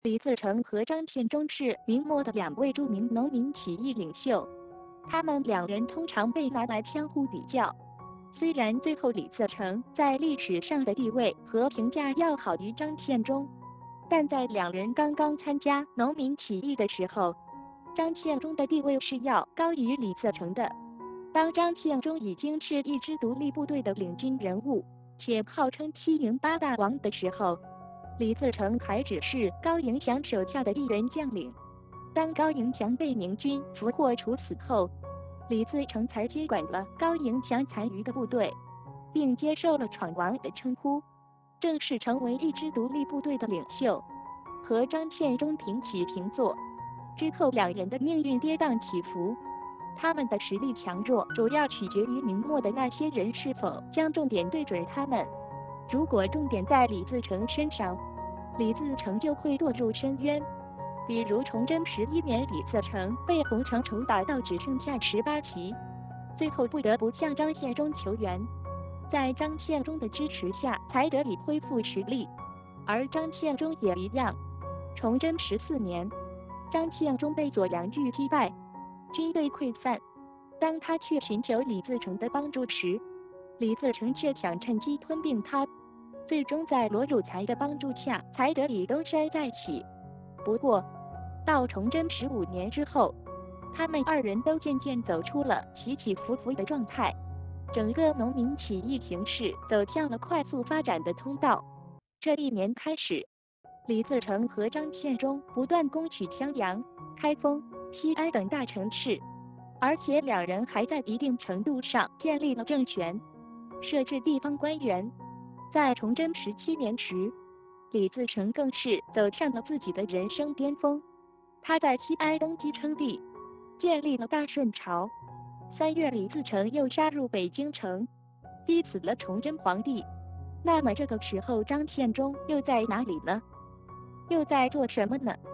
李自成和张献忠是明末的2位著名农民起义领袖，他们2人通常被拿来相互比较。虽然最后李自成在历史上的地位和评价要好于张献忠，但在2人刚刚参加农民起义的时候，张献忠的地位是要高于李自成的。当张献忠已经是一支独立部队的领军人物，且号称7营8大王的时候，李自成还只是高迎祥手下的一员将领。当高迎祥被明军俘获处死后，李自成才接管了高迎祥残余的部队，并接受了闯王的称呼，正式成为一支独立部队的领袖，和张献忠平起平坐。之后2人的命运跌宕起伏，他们的实力强弱主要取决于明末的那些人是否将重点对准他们。如果重点在李自成身上，李自成就会落入深渊。比如崇祯11年，李自成被洪承畴打到只剩下18旗，最后不得不向张献忠求援，在张献忠的支持下才得以恢复实力。而张献忠也一样，崇祯14年，张献忠被左良玉击败，军队溃散。当他去寻求李自成的帮助时，李自成却想趁机吞并他，最终在罗汝才的帮助下才得以东山再起。不过，到崇祯15年之后，他们2人都渐渐走出了起起伏伏的状态，整个农民起义形势走向了快速发展的通道。这一年开始，李自成和张献忠不断攻取襄阳、开封、西安等大城市，而且2人还在一定程度上建立了政权，设置地方官员。在崇祯17年时，李自成更是走上了自己的人生巅峰。他在西安登基称帝，建立了大顺朝。3月，李自成又杀入北京城，逼死了崇祯皇帝。那么这个时候，张献忠又在哪里呢？又在做什么呢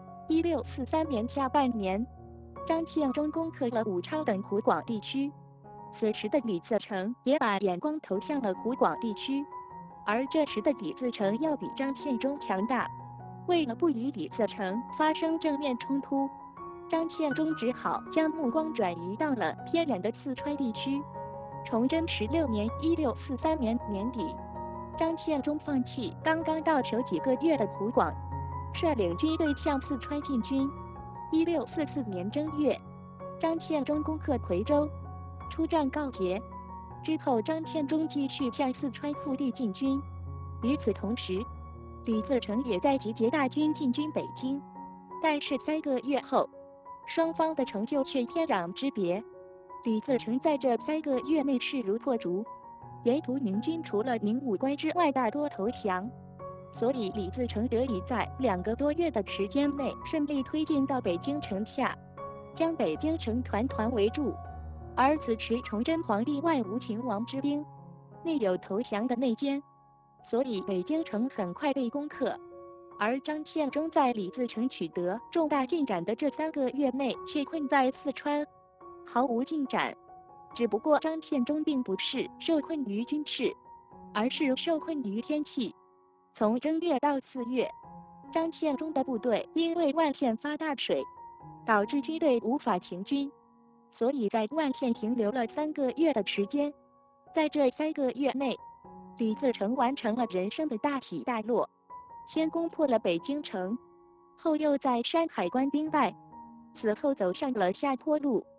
？1643年下半年，张献忠攻克了武昌等湖广地区。此时的李自成也把眼光投向了湖广地区，而这时的李自成要比张献忠强大。为了不与李自成发生正面冲突，张献忠只好将目光转移到了偏远的四川地区。崇祯16年（1643年）年底，张献忠放弃刚刚到手几个月的湖广，率领军队向四川进军。1644年正月，张献忠攻克夔州，出战告捷。之后，张献忠继续向四川腹地进军。与此同时，李自成也在集结大军进军北京。但是3个月后，双方的成就却天壤之别。李自成在这3个月内势如破竹，沿途明军除了宁武关之外大多投降，所以李自成得以在2个多月的时间内顺利推进到北京城下，将北京城团团围住。而此时崇祯皇帝外无秦王之兵，内有投降的内奸，所以北京城很快被攻克。而张献忠在李自成取得重大进展的这3个月内却困在四川，毫无进展。只不过张献忠并不是受困于军事，而是受困于天气。从正月到4月，张献忠的部队因为万县发大水，导致军队无法行军，所以在万县停留了3个月的时间。在这3个月内，李自成完成了人生的大起大落，先攻破了北京城，后又在山海关兵败，此后走上了下坡路。